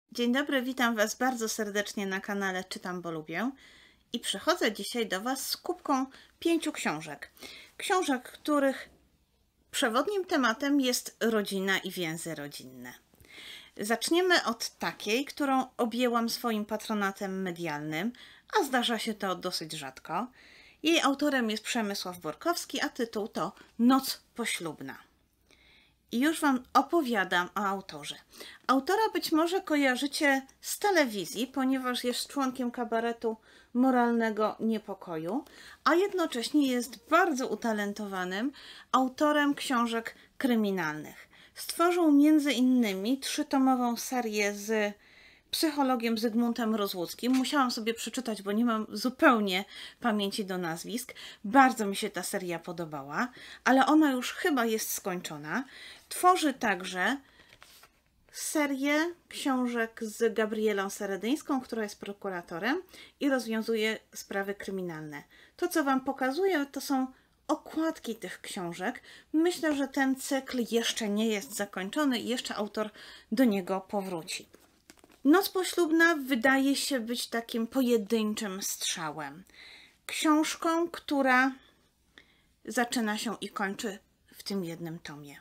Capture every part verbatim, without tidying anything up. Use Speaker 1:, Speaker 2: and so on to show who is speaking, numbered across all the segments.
Speaker 1: Dzień dobry, witam Was bardzo serdecznie na kanale Czytam, bo lubię i przychodzę dzisiaj do Was z kubką pięciu książek. Książek, których przewodnim tematem jest rodzina i więzy rodzinne. Zaczniemy od takiej, którą objęłam swoim patronatem medialnym, a zdarza się to dosyć rzadko. Jej autorem jest Przemysław Borkowski, a tytuł to Noc poślubna. I już Wam opowiadam o autorze. Autora być może kojarzycie z telewizji, ponieważ jest członkiem kabaretu Moralnego Niepokoju, a jednocześnie jest bardzo utalentowanym autorem książek kryminalnych. Stworzył między innymi trzytomową serię z psychologiem Zygmuntem Rozłuckim. Musiałam sobie przeczytać, bo nie mam zupełnie pamięci do nazwisk. Bardzo mi się ta seria podobała, ale ona już chyba jest skończona. Tworzy także serię książek z Gabrielą Seredyńską, która jest prokuratorem i rozwiązuje sprawy kryminalne. To, co Wam pokazuję, to są okładki tych książek. Myślę, że ten cykl jeszcze nie jest zakończony i jeszcze autor do niego powróci. Noc poślubna wydaje się być takim pojedynczym strzałem. Książką, która zaczyna się i kończy w tym jednym tomie.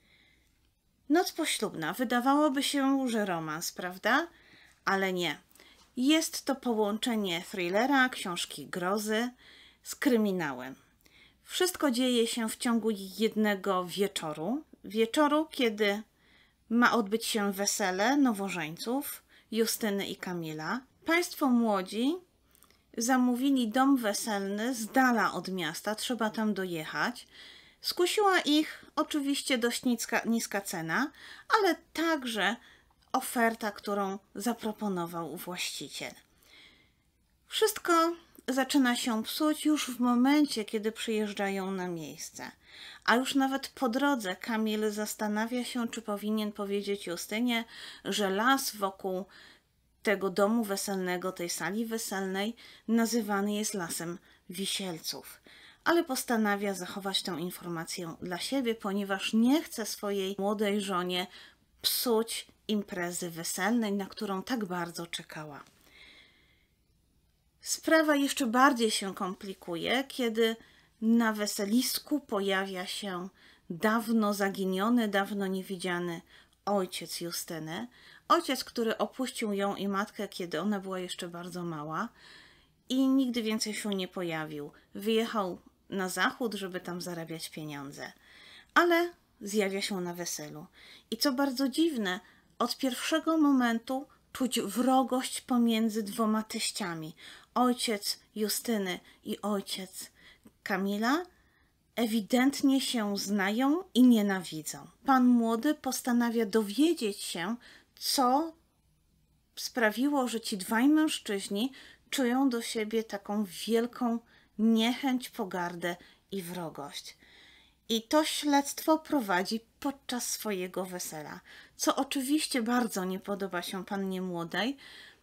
Speaker 1: Noc poślubna. Wydawałoby się, że romans, prawda? Ale nie. Jest to połączenie thrillera, książki grozy z kryminałem. Wszystko dzieje się w ciągu jednego wieczoru. Wieczoru, kiedy ma odbyć się wesele nowożeńców Justyny i Kamila. Państwo młodzi zamówili dom weselny z dala od miasta, trzeba tam dojechać. Skusiła ich oczywiście dość niska, niska cena, ale także oferta, którą zaproponował właściciel. Wszystko zaczyna się psuć już w momencie, kiedy przyjeżdżają na miejsce. A już nawet po drodze Kamil zastanawia się, czy powinien powiedzieć Justynie, że las wokół tego domu weselnego, tej sali weselnej nazywany jest Lasem Wisielców. Ale postanawia zachować tę informację dla siebie, ponieważ nie chce swojej młodej żonie psuć imprezy weselnej, na którą tak bardzo czekała. Sprawa jeszcze bardziej się komplikuje, kiedy na weselisku pojawia się dawno zaginiony, dawno niewidziany ojciec Justyny. Ojciec, który opuścił ją i matkę, kiedy ona była jeszcze bardzo mała i nigdy więcej się nie pojawił. Wyjechał na zachód, żeby tam zarabiać pieniądze, ale zjawia się na weselu. I co bardzo dziwne, od pierwszego momentu czuć wrogość pomiędzy dwoma teściami. Ojciec Justyny i ojciec Kamila ewidentnie się znają i nienawidzą. Pan młody postanawia dowiedzieć się, co sprawiło, że ci dwaj mężczyźni czują do siebie taką wielką niechęć, pogardę i wrogość. I to śledztwo prowadzi podczas swojego wesela, co oczywiście bardzo nie podoba się pannie młodej,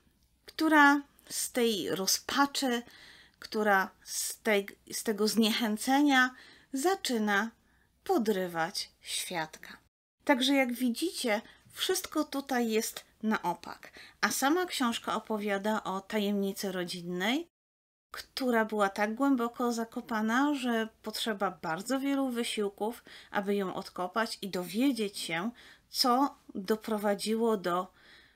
Speaker 1: która z tej rozpaczy, która z, tej, z tego zniechęcenia zaczyna podrywać świadka. Także jak widzicie, wszystko tutaj jest na opak, a sama książka opowiada o tajemnicy rodzinnej, która była tak głęboko zakopana, że potrzeba bardzo wielu wysiłków, aby ją odkopać i dowiedzieć się, co doprowadziło do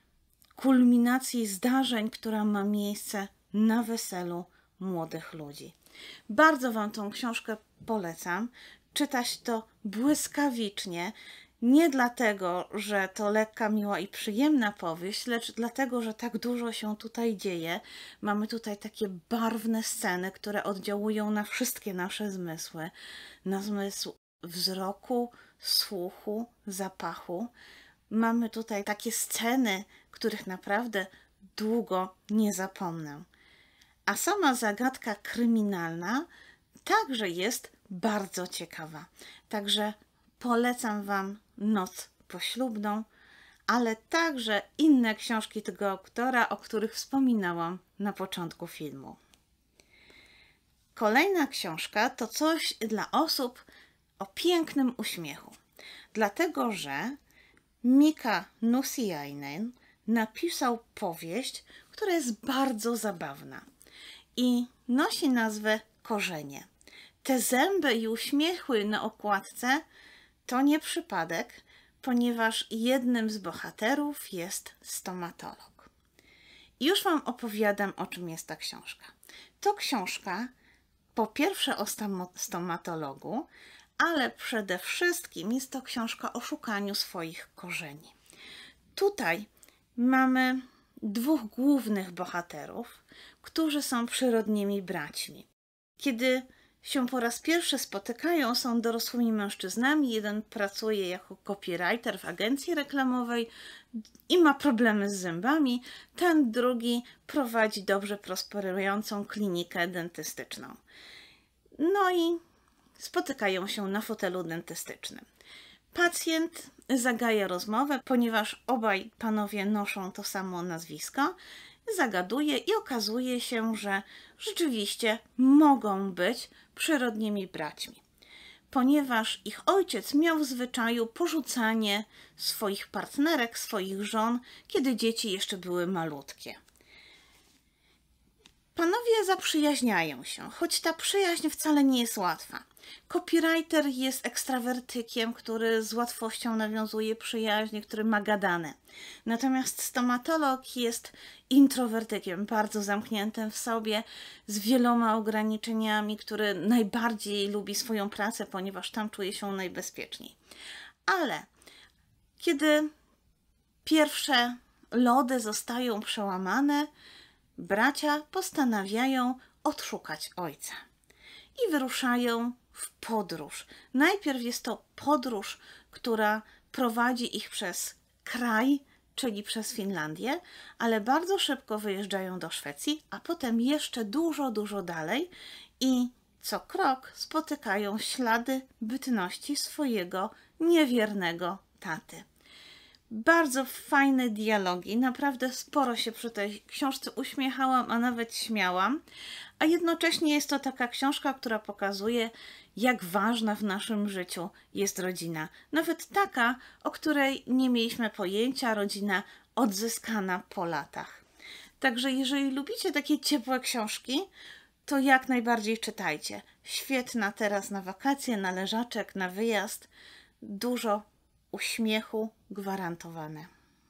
Speaker 1: kulminacji zdarzeń, która ma miejsce na weselu młodych ludzi. Bardzo Wam tą książkę polecam. Czytać to błyskawicznie. Nie dlatego, że to lekka, miła i przyjemna powieść, lecz dlatego, że tak dużo się tutaj dzieje. Mamy tutaj takie barwne sceny, które oddziałują na wszystkie nasze zmysły. Na zmysł wzroku, słuchu, zapachu. Mamy tutaj takie sceny, których naprawdę długo nie zapomnę. A sama zagadka kryminalna także jest bardzo ciekawa. Także polecam Wam Noc poślubną, ale także inne książki tego autora, o których wspominałam na początku filmu. Kolejna książka to coś dla osób o pięknym uśmiechu, dlatego że Mika Nussiainen napisał powieść, która jest bardzo zabawna i nosi nazwę Korzenie. Te zęby i uśmiechy na okładce to nie przypadek, ponieważ jednym z bohaterów jest stomatolog. I już Wam opowiadam, o czym jest ta książka. To książka po pierwsze o stomatologu, ale przede wszystkim jest to książka o szukaniu swoich korzeni. Tutaj mamy dwóch głównych bohaterów, którzy są przyrodnimi braćmi. Kiedy się po raz pierwszy spotykają, są dorosłymi mężczyznami. Jeden pracuje jako copywriter w agencji reklamowej i ma problemy z zębami. Ten drugi prowadzi dobrze prosperującą klinikę dentystyczną. No i spotykają się na fotelu dentystycznym. Pacjent zagaja rozmowę, ponieważ obaj panowie noszą to samo nazwisko. Zagaduje i okazuje się, że rzeczywiście mogą być przyrodnimi braćmi, ponieważ ich ojciec miał w zwyczaju porzucanie swoich partnerek, swoich żon, kiedy dzieci jeszcze były malutkie. Panowie zaprzyjaźniają się, choć ta przyjaźń wcale nie jest łatwa. Copywriter jest ekstrawertykiem, który z łatwością nawiązuje przyjaźnie, który ma gadane. Natomiast stomatolog jest introwertykiem, bardzo zamkniętym w sobie, z wieloma ograniczeniami, który najbardziej lubi swoją pracę, ponieważ tam czuje się najbezpieczniej. Ale kiedy pierwsze lody zostają przełamane, bracia postanawiają odszukać ojca i wyruszają w podróż. Najpierw jest to podróż, która prowadzi ich przez kraj, czyli przez Finlandię, ale bardzo szybko wyjeżdżają do Szwecji, a potem jeszcze dużo, dużo dalej i co krok spotykają ślady bytności swojego niewiernego taty. Bardzo fajne dialogi, naprawdę sporo się przy tej książce uśmiechałam, a nawet śmiałam, a jednocześnie jest to taka książka, która pokazuje, jak ważna w naszym życiu jest rodzina. Nawet taka, o której nie mieliśmy pojęcia, rodzina odzyskana po latach. Także jeżeli lubicie takie ciepłe książki, to jak najbardziej czytajcie. Świetna teraz na wakacje, na leżaczek, na wyjazd. Dużo uśmiechu gwarantowane.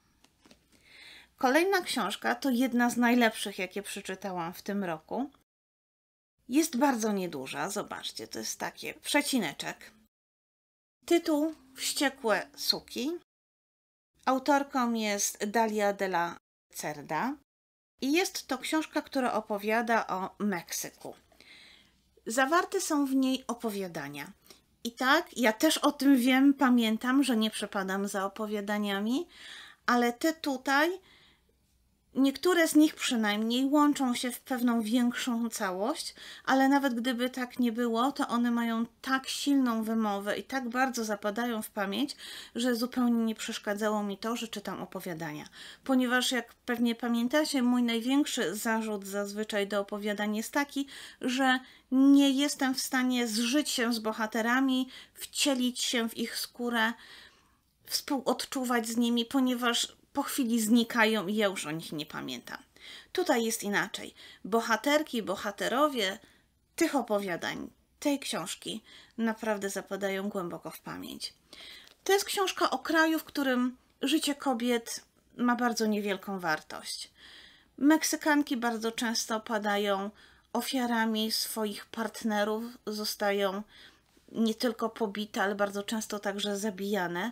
Speaker 1: Kolejna książka to jedna z najlepszych, jakie przeczytałam w tym roku. Jest bardzo nieduża, zobaczcie, to jest takie przecineczek. Tytuł Wściekłe suki. Autorką jest Dalia de la Cerda i jest to książka, która opowiada o Meksyku. Zawarte są w niej opowiadania. I tak, ja też o tym wiem, pamiętam, że nie przepadam za opowiadaniami, ale te tutaj, niektóre z nich przynajmniej łączą się w pewną większą całość, ale nawet gdyby tak nie było, to one mają tak silną wymowę i tak bardzo zapadają w pamięć, że zupełnie nie przeszkadzało mi to, że czytam opowiadania. Ponieważ jak pewnie pamiętacie, mój największy zarzut zazwyczaj do opowiadań jest taki, że nie jestem w stanie zżyć się z bohaterami, wcielić się w ich skórę, współodczuwać z nimi, ponieważ po chwili znikają i ja już o nich nie pamiętam. Tutaj jest inaczej. Bohaterki, bohaterowie tych opowiadań, tej książki naprawdę zapadają głęboko w pamięć. To jest książka o kraju, w którym życie kobiet ma bardzo niewielką wartość. Meksykanki bardzo często padają ofiarami swoich partnerów, zostają nie tylko pobite, ale bardzo często także zabijane.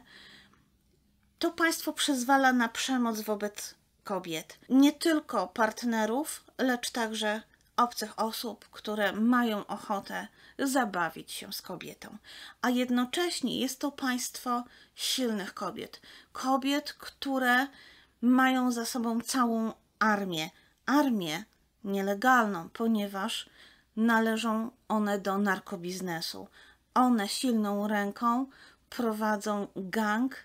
Speaker 1: To państwo przyzwala na przemoc wobec kobiet. Nie tylko partnerów, lecz także obcych osób, które mają ochotę zabawić się z kobietą. A jednocześnie jest to państwo silnych kobiet. Kobiet, które mają za sobą całą armię. Armię nielegalną, ponieważ należą one do narkobiznesu. One silną ręką prowadzą gang,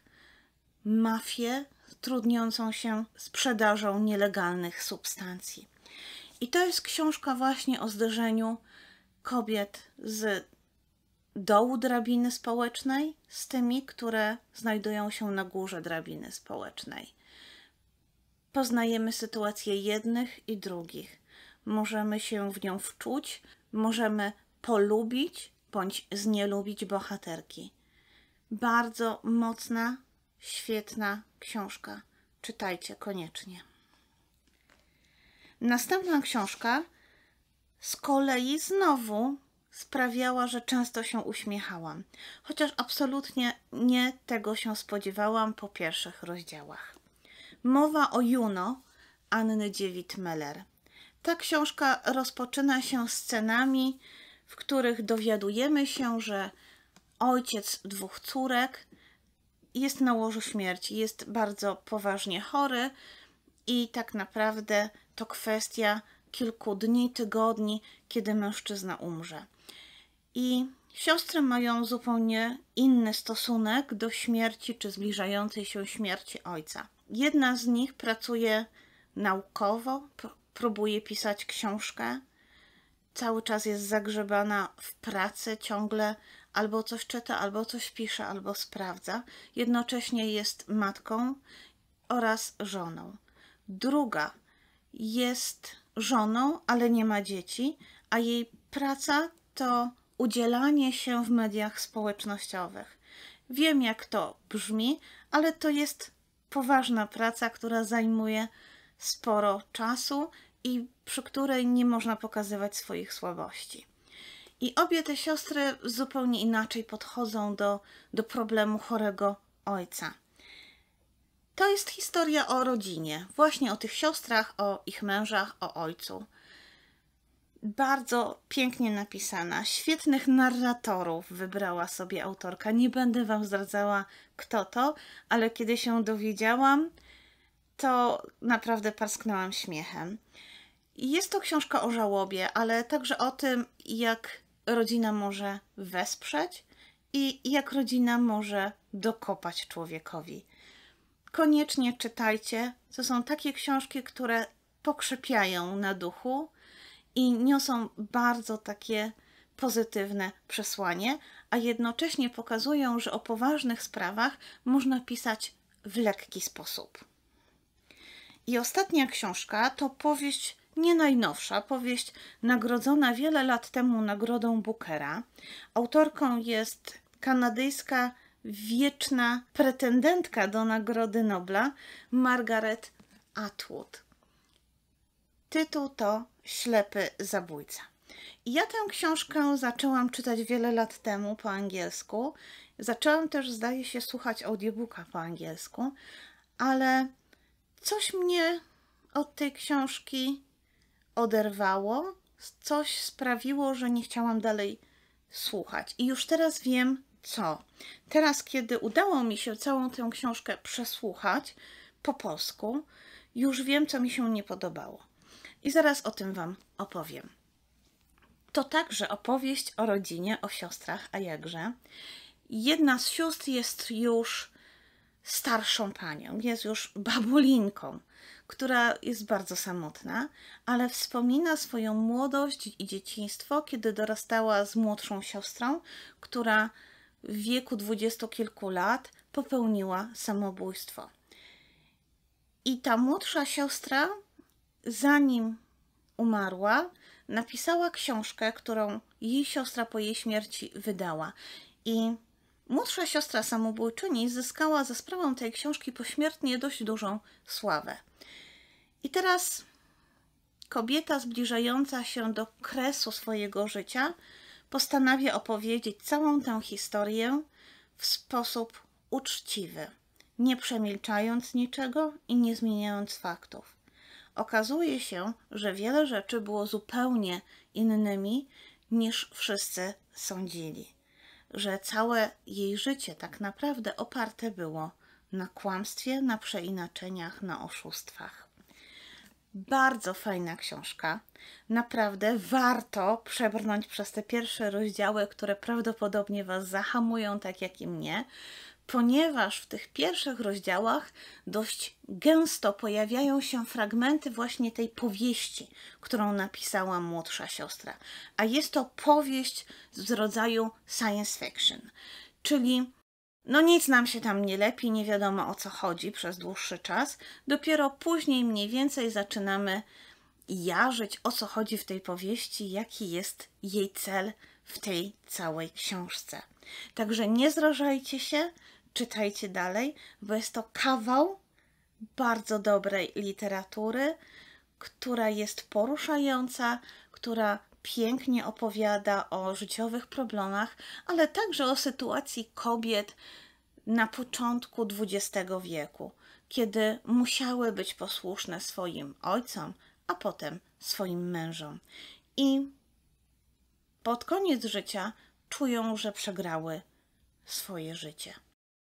Speaker 1: mafię trudniącą się sprzedażą nielegalnych substancji. I to jest książka właśnie o zderzeniu kobiet z dołu drabiny społecznej z tymi, które znajdują się na górze drabiny społecznej. poznajemy sytuację jednych i drugich. Możemy się w nią wczuć, możemy polubić bądź znielubić bohaterki. Bardzo mocna, świetna książka. Czytajcie koniecznie. Następna książka z kolei znowu sprawiała, że często się uśmiechałam. Chociaż absolutnie nie tego się spodziewałam po pierwszych rozdziałach. Mowa o Juno Anny Dziewit-Meller. Ta książka rozpoczyna się scenami, w których dowiadujemy się, że ojciec dwóch córek jest na łożu śmierci, jest bardzo poważnie chory i tak naprawdę to kwestia kilku dni, tygodni, kiedy mężczyzna umrze. I siostry mają zupełnie inny stosunek do śmierci czy zbliżającej się śmierci ojca. Jedna z nich pracuje naukowo, próbuje pisać książkę, cały czas jest zagrzebana w pracy, ciągle albo coś czyta, albo coś pisze, albo sprawdza. Jednocześnie jest matką oraz żoną. Druga jest żoną, ale nie ma dzieci, a jej praca to udzielanie się w mediach społecznościowych. Wiem, jak to brzmi, ale to jest poważna praca, która zajmuje sporo czasu i przy której nie można pokazywać swoich słabości. I obie te siostry zupełnie inaczej podchodzą do, do problemu chorego ojca. To jest historia o rodzinie, właśnie o tych siostrach, o ich mężach, o ojcu. Bardzo pięknie napisana, świetnych narratorów wybrała sobie autorka. Nie będę wam zdradzała, kto to, ale kiedy się dowiedziałam, to naprawdę parsknęłam śmiechem. Jest to książka o żałobie, ale także o tym, jak rodzina może wesprzeć i jak rodzina może dokopać człowiekowi. Koniecznie czytajcie. To są takie książki, które pokrzepiają na duchu i niosą bardzo takie pozytywne przesłanie, a jednocześnie pokazują, że o poważnych sprawach można pisać w lekki sposób. I ostatnia książka to powieść nie najnowsza, powieść nagrodzona wiele lat temu nagrodą Bookera. Autorką jest kanadyjska wieczna pretendentka do Nagrody Nobla Margaret Atwood. Tytuł to Ślepy zabójca. I ja tę książkę zaczęłam czytać wiele lat temu po angielsku. Zaczęłam też, zdaje się, słuchać audiobooka po angielsku, ale coś mnie od tej książki oderwało, coś sprawiło, że nie chciałam dalej słuchać. I już teraz wiem, co. Teraz, kiedy udało mi się całą tę książkę przesłuchać po polsku, już wiem, co mi się nie podobało. I zaraz o tym wam opowiem. To także opowieść o rodzinie, o siostrach, a jakże. Jedna z sióstr jest już starszą panią, jest już babulinką, która jest bardzo samotna, ale wspomina swoją młodość i dzieciństwo, kiedy dorastała z młodszą siostrą, która w wieku dwudziestu kilku lat popełniła samobójstwo. I ta młodsza siostra, zanim umarła, napisała książkę, którą jej siostra po jej śmierci wydała. I młodsza siostra samobójczyni zyskała za sprawą tej książki pośmiertnie dość dużą sławę. I teraz kobieta zbliżająca się do kresu swojego życia postanawia opowiedzieć całą tę historię w sposób uczciwy, nie przemilczając niczego i nie zmieniając faktów. Okazuje się, że wiele rzeczy było zupełnie innymi niż wszyscy sądzili. Że całe jej życie tak naprawdę oparte było na kłamstwie, na przeinaczeniach, na oszustwach. Bardzo fajna książka. Naprawdę warto przebrnąć przez te pierwsze rozdziały, które prawdopodobnie was zahamują, tak jak i mnie, ponieważ w tych pierwszych rozdziałach dość gęsto pojawiają się fragmenty właśnie tej powieści, którą napisała młodsza siostra. A jest to powieść z rodzaju science fiction, czyli No nic nam się tam nie lepi, nie wiadomo o co chodzi przez dłuższy czas. Dopiero później mniej więcej zaczynamy jarzyć, o co chodzi w tej powieści, jaki jest jej cel w tej całej książce. Także nie zrażajcie się, czytajcie dalej, bo jest to kawał bardzo dobrej literatury, która jest poruszająca, która pięknie opowiada o życiowych problemach, ale także o sytuacji kobiet na początku dwudziestego wieku, kiedy musiały być posłuszne swoim ojcom, a potem swoim mężom. I pod koniec życia czują, że przegrały swoje życie.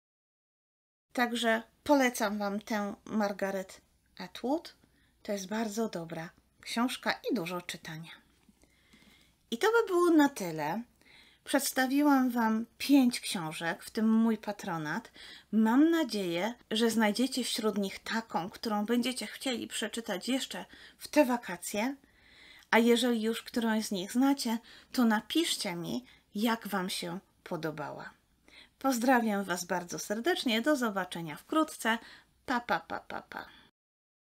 Speaker 1: Także polecam Wam tę Margaret Atwood. To jest bardzo dobra książka i dużo czytania. I to by było na tyle. Przedstawiłam Wam pięć książek, w tym mój patronat. Mam nadzieję, że znajdziecie wśród nich taką, którą będziecie chcieli przeczytać jeszcze w te wakacje. A jeżeli już którąś z nich znacie, to napiszcie mi, jak Wam się podobała. Pozdrawiam Was bardzo serdecznie. Do zobaczenia wkrótce. Pa, pa, pa, pa, pa.